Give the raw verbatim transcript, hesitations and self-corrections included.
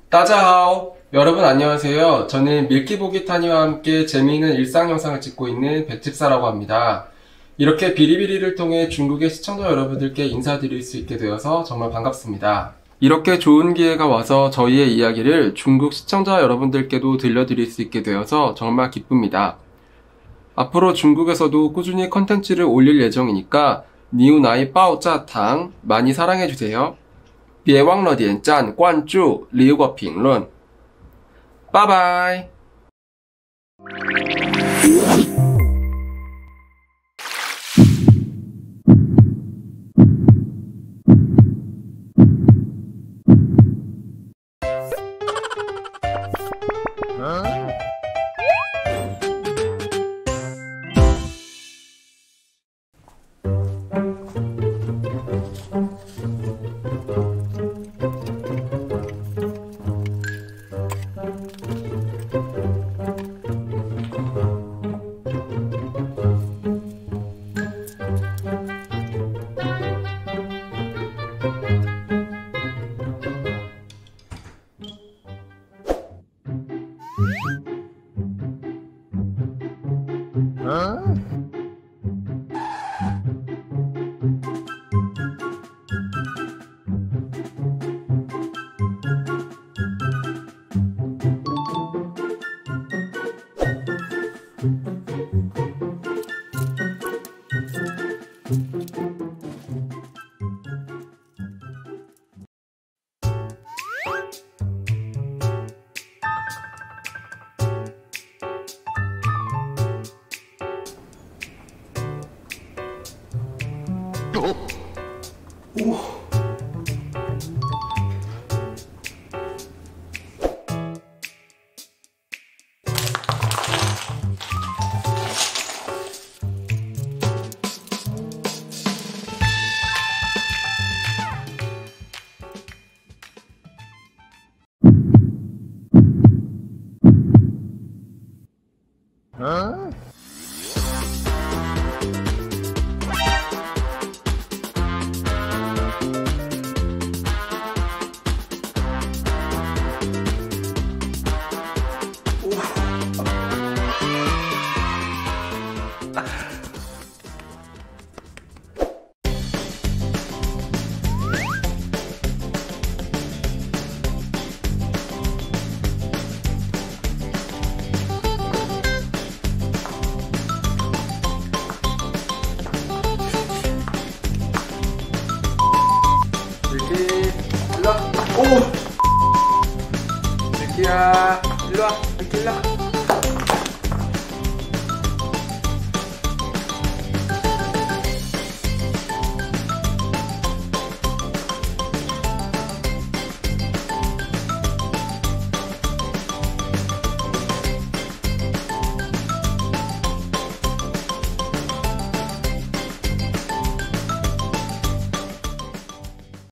따자하오! 여러분 안녕하세요. 저는 밀키보기타니와 함께 재미있는 일상 영상을 찍고 있는 백집사라고 합니다. 이렇게 비리비리를 통해 중국의 시청자 여러분들께 인사드릴 수 있게 되어서 정말 반갑습니다. 이렇게 좋은 기회가 와서 저희의 이야기를 중국 시청자 여러분들께도 들려드릴 수 있게 되어서 정말 기쁩니다. 앞으로 중국에서도 꾸준히 컨텐츠를 올릴 예정이니까 니우나이 빠오짜탕 많이 사랑해주세요. 别忘了点赞、关注、留个评论。拜拜。오. 어? 오! 밀키야, 일로와, 밀키 일로와.